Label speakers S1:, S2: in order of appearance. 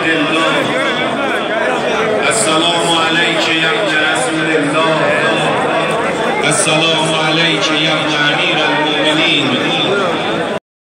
S1: الله السلام علیک یا ابن رسول الله السلام علیک یا ابن امیر المؤمنین